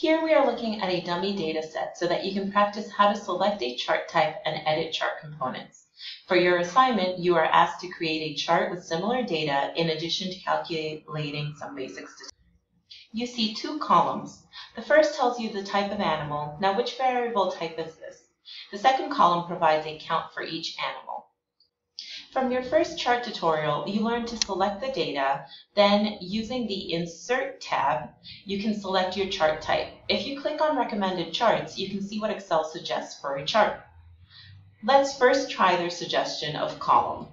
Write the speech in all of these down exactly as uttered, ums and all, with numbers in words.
Here we are looking at a dummy data set so that you can practice how to select a chart type and edit chart components. For your assignment, you are asked to create a chart with similar data in addition to calculating some basic statistics. You see two columns. The first tells you the type of animal. Now, which variable type is this? The second column provides a count for each animal. From your first chart tutorial, you learned to select the data. Then, using the Insert tab, you can select your chart type. If you click on Recommended Charts, you can see what Excel suggests for a chart. Let's first try their suggestion of column.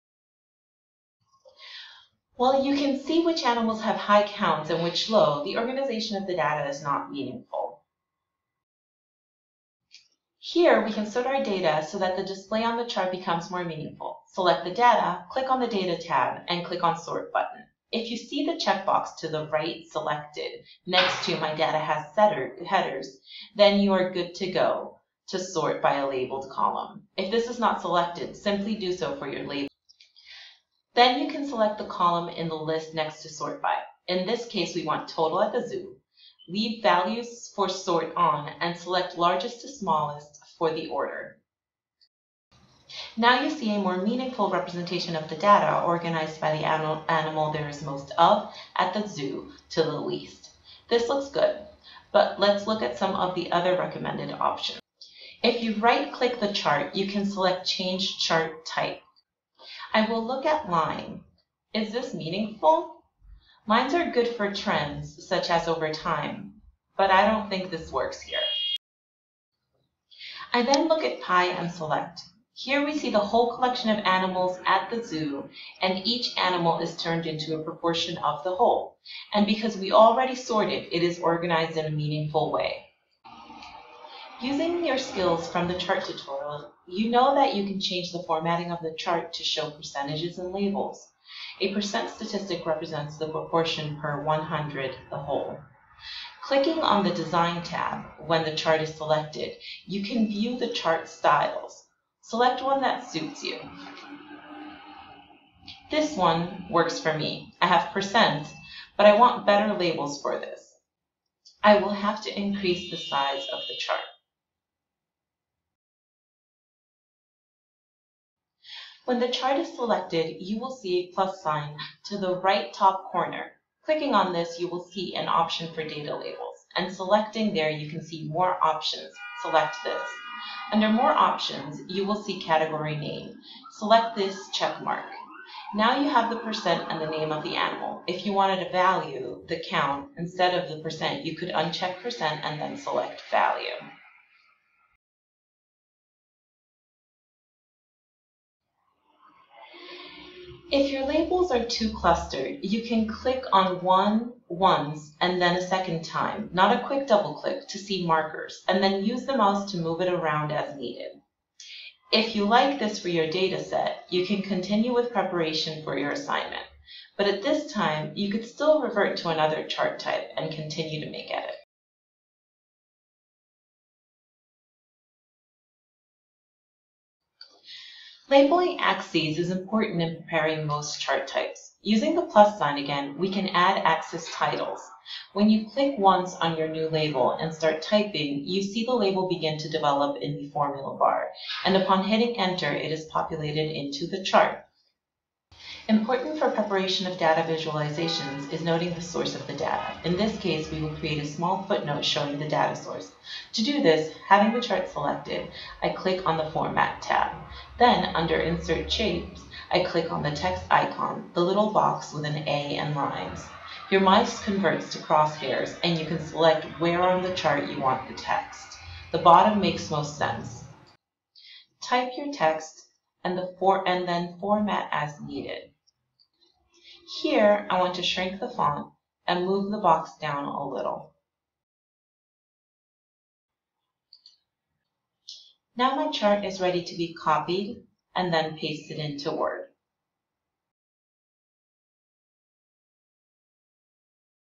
While you can see which animals have high counts and which low, the organization of the data is not meaningful. Here, we can sort our data so that the display on the chart becomes more meaningful. Select the data, click on the Data tab, and click on Sort button. If you see the checkbox to the right selected next to My Data Has Headers, then you are good to go to sort by a labeled column. If this is not selected, simply do so for your label. Then you can select the column in the list next to Sort By. In this case, we want total at the zoo. Leave values for sort on and select largest to smallest for the order. Now you see a more meaningful representation of the data organized by the animal there is most of at the zoo to the least. This looks good, but let's look at some of the other recommended options. If you right-click the chart, you can select Change Chart Type. I will look at line. Is this meaningful? Lines are good for trends, such as over time, but I don't think this works here. I then look at pie and select. Here we see the whole collection of animals at the zoo, and each animal is turned into a proportion of the whole. And because we already sorted, it is organized in a meaningful way. Using your skills from the chart tutorial, you know that you can change the formatting of the chart to show percentages and labels. A percent statistic represents the proportion per one hundred, the whole. Clicking on the Design tab when the chart is selected, you can view the chart styles. Select one that suits you. This one works for me. I have percent, but I want better labels for this. I will have to increase the size of the chart. When the chart is selected, you will see a plus sign to the right top corner. Clicking on this, you will see an option for data labels, and selecting there, you can see more options. Select this. Under More Options, you will see Category Name. Select this check mark. Now you have the percent and the name of the animal. If you wanted a value, the count, instead of the percent, you could uncheck percent and then select value. If your labels are too clustered, you can click on one once and then a second time, not a quick double click, to see markers, and then use the mouse to move it around as needed. If you like this for your data set, you can continue with preparation for your assignment. But at this time, you could still revert to another chart type and continue to make edits. Labeling axes is important in preparing most chart types. Using the plus sign again, we can add axis titles. When you click once on your new label and start typing, you see the label begin to develop in the formula bar, and upon hitting enter, it is populated into the chart. Important for preparation of data visualizations is noting the source of the data. In this case, we will create a small footnote showing the data source. To do this, having the chart selected, I click on the Format tab. Then, under Insert Shapes, I click on the text icon, the little box with an A and lines. Your mouse converts to crosshairs, and you can select where on the chart you want the text. The bottom makes most sense. Type your text and, the for and then format as needed. Here, I want to shrink the font and move the box down a little. Now my chart is ready to be copied and then pasted into Word.